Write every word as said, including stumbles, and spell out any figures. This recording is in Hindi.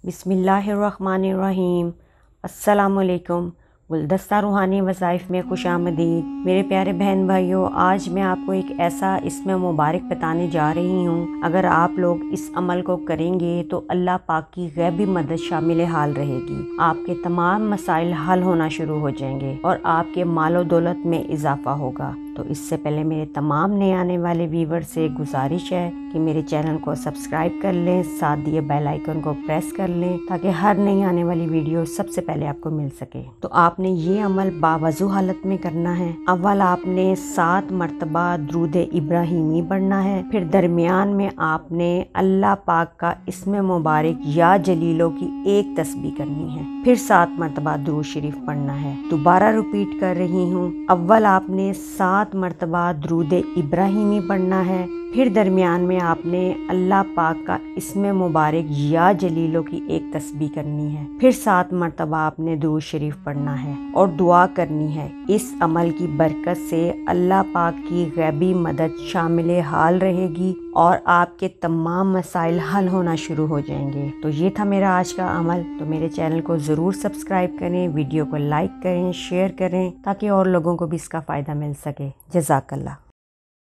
बिस्मिल्लाहिर्रहमानिर्रहीम। अस्सलामुअलैकुम। गुलदस्ता रूहानी वज़ाइफ में खुशामदीद। मेरे प्यारे बहन भाइयों, आज मैं आपको एक ऐसा इसमें मुबारक बताने जा रही हूँ। अगर आप लोग इस अमल को करेंगे तो अल्लाह पाक की गैबी मदद शामिल हाल रहेगी। आपके तमाम मसाइल हल होना शुरू हो जाएंगे और आपके मालो दौलत में इजाफा होगा। तो इससे पहले मेरे तमाम नए आने वाले व्यूवर से गुजारिश है कि मेरे चैनल को सब्सक्राइब कर लें, साथ दिए बेल आइकन को प्रेस कर लें ताकि हर नई आने वाली वीडियो सबसे पहले आपको मिल सके। तो आपने ये अमल बावजू हालत में करना है। अव्वल आपने सात मरतबा दुरूद इब्राहिमी पढ़ना है। फिर दरमियान में आपने अल्लाह पाक का इसमें मुबारक या जलीलो की एक तस्बीह करनी है। फिर सात मरतबा दुरूद शरीफ पढ़ना है। दोबारा रिपीट कर रही हूँ। अव्वल आपने सात मरतबा दुरूद इब्राहिमी पढ़ना है। फिर दरमियान में आपने अल्लाह पाक का इसमें मुबारक या जलीलो की एक तस्बीह करनी है। फिर सात मरतबा आपने दुरूद शरीफ पढ़ना है और दुआ करनी है। इस अमल की बरकत से अल्लाह पाक की गैबी मदद शामिल हाल रहेगी और आपके तमाम मसाइल हल होना शुरू हो जाएंगे। तो ये था मेरा आज का अमल। तो मेरे चैनल को ज़रूर सब्सक्राइब करें, वीडियो को लाइक करें, शेयर करें ताकि और लोगों को भी इसका फ़ायदा मिल सके। जज़ाकल्लाह।